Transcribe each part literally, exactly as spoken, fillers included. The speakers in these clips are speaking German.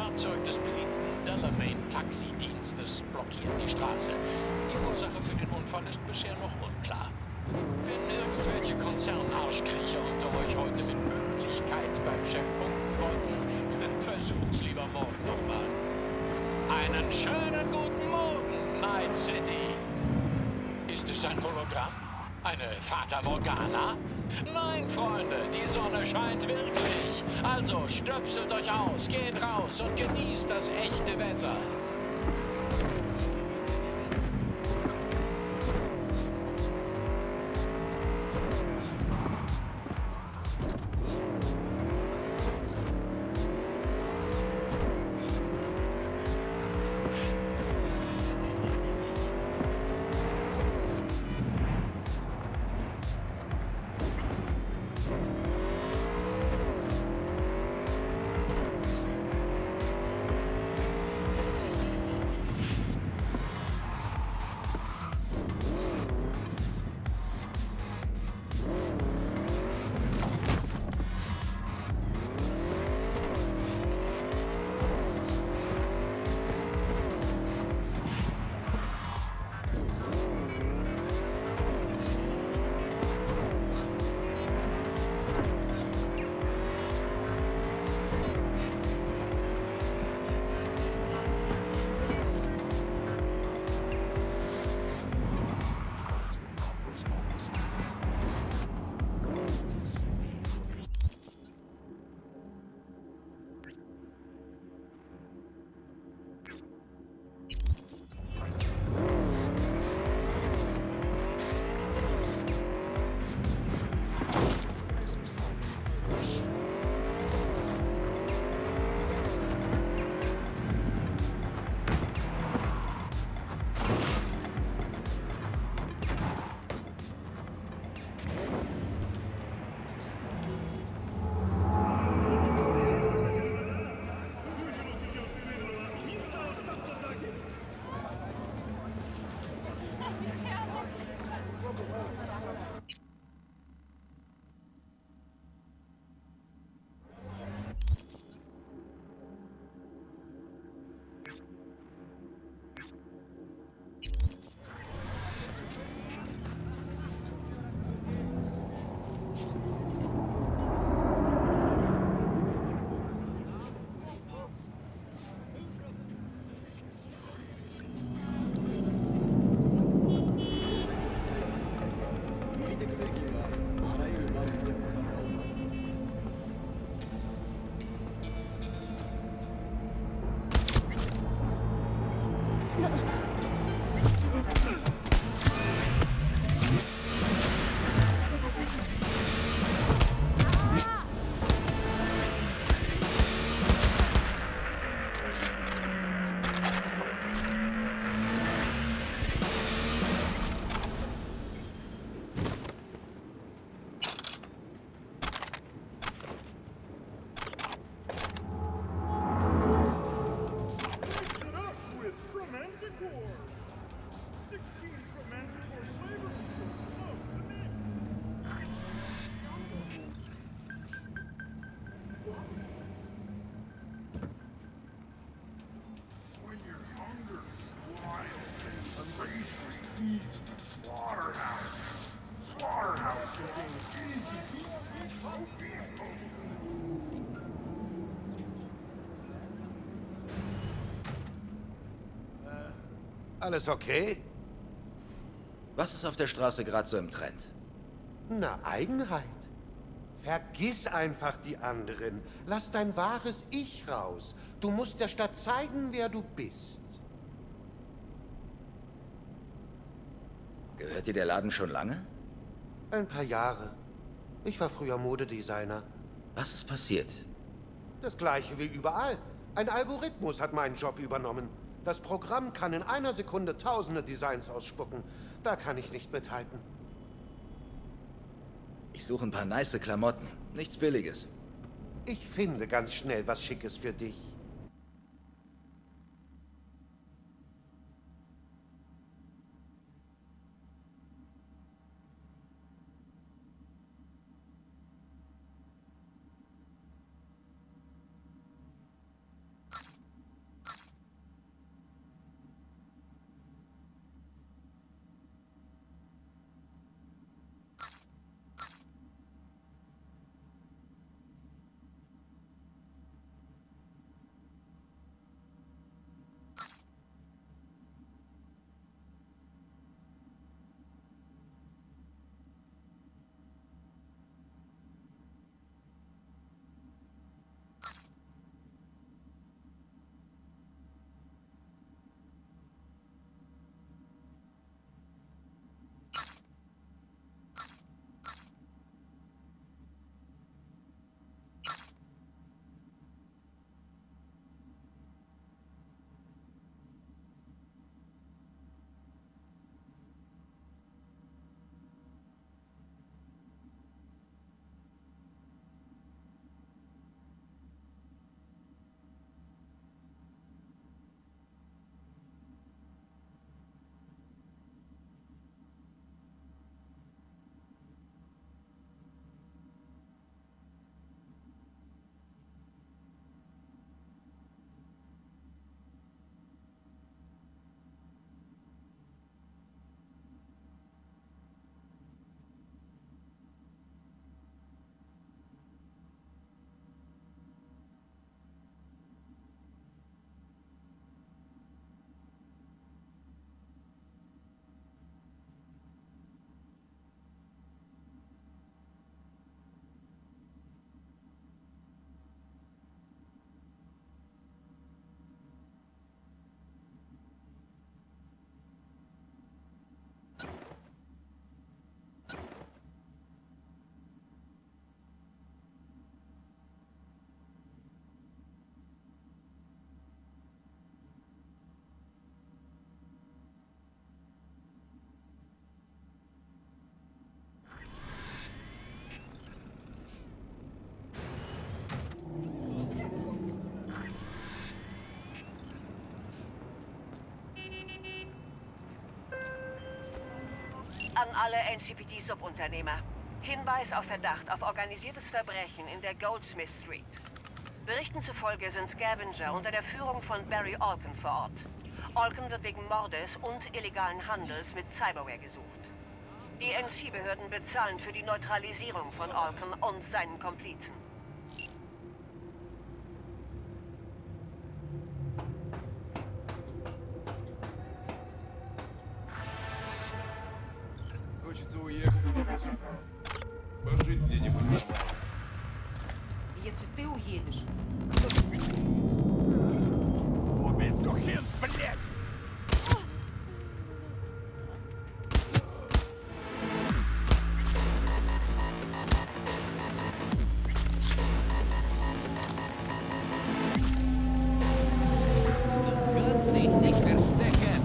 Fahrzeug des beliebten Delamain-Taxidienstes blockiert die Straße. Die Ursache für den Unfall ist bisher noch unklar. Wenn irgendwelche Konzernarschkriecher unter euch heute mit Pünktlichkeit beim Chef punkten wollten, dann versucht's lieber morgen nochmal. Einen schönen guten Morgen, Night City. Ist es ein Hologramm? Eine Fata Morgana? Nein, Freunde, die Sonne scheint wirklich. Also stöpselt euch aus, geht raus und genießt das echte Wetter. Alles okay? Was ist auf der Straße gerade so im Trend? Na, Eigenheit. Vergiss einfach die anderen. Lass dein wahres Ich raus. Du musst der Stadt zeigen, wer du bist. Gehört dir der Laden schon lange? Ein paar Jahre. Ich war früher Modedesigner. Was ist passiert? Das gleiche wie überall. Ein Algorithmus hat meinen Job übernommen. Das Programm kann in einer Sekunde tausende Designs ausspucken. Da kann ich nicht mithalten. Ich suche ein paar nice Klamotten. Nichts Billiges. Ich finde ganz schnell was Schickes für dich. An alle N C P D-Subunternehmer. Hinweis auf Verdacht auf organisiertes Verbrechen in der Goldsmith Street. Berichten zufolge sind Scavenger unter der Führung von Barry Olken vor Ort. Olken wird wegen Mordes und illegalen Handels mit Cyberware gesucht. Die N C-Behörden bezahlen für die Neutralisierung von Olken und seinen Komplizen. Хочется уехать. Пожить где-нибудь нормально. Если ты уедешь, Wo bist du hin, блядь? Du kannst dich nicht verstecken.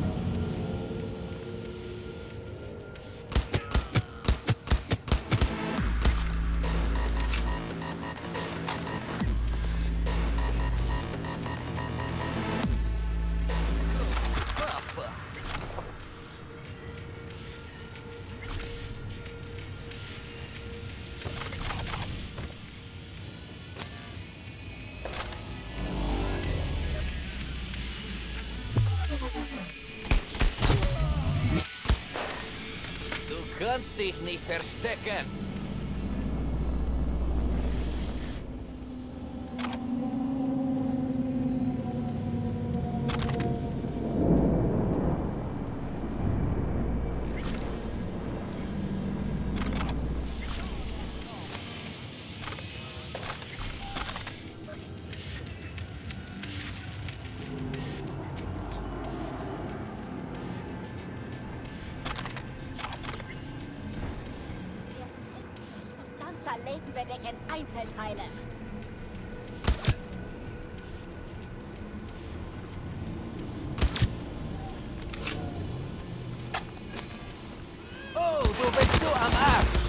Du kannst dich nicht verstecken. Dann zerlegen wir dich in Einzelteile. Oh, du bist so am Arsch.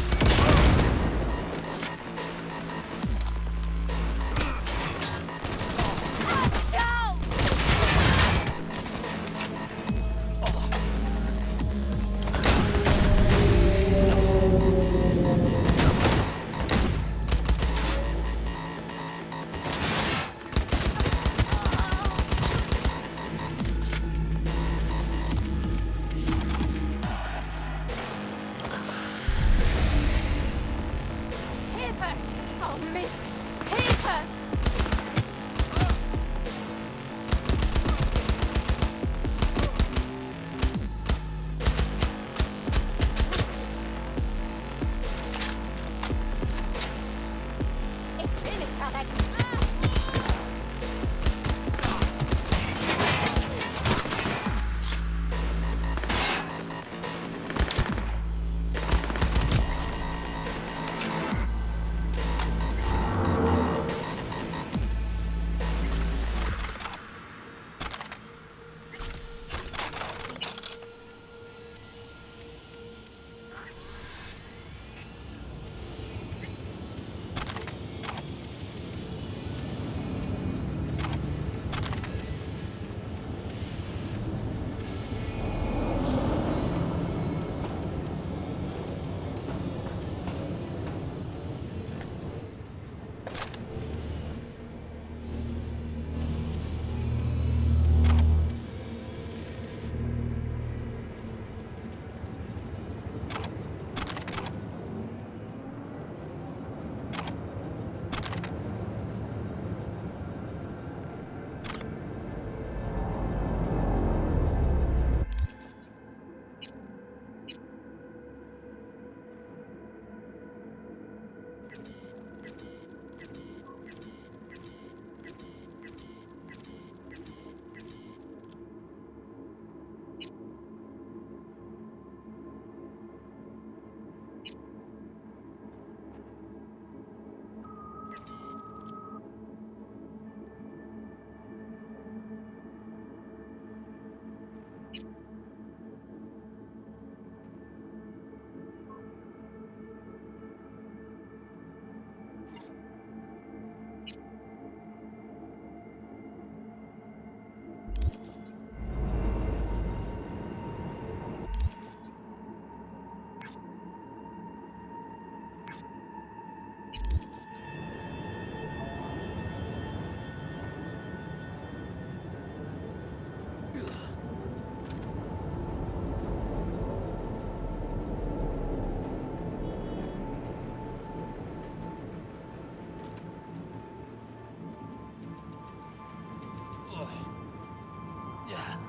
Ja.